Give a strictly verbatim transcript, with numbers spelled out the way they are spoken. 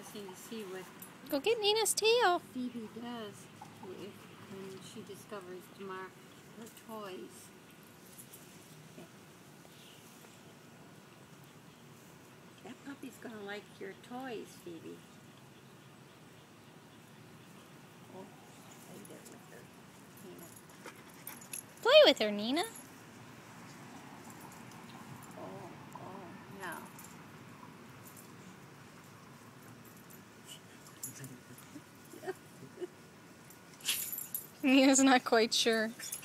interesting to see what Go get Nina's tail. Phoebe does if, when she discovers tomorrow her toys. Okay. That puppy's gonna like your toys, Phoebe. Oh, play there with her, Nina. Play with her, Nina. Oh, oh, no. Nina's not quite sure.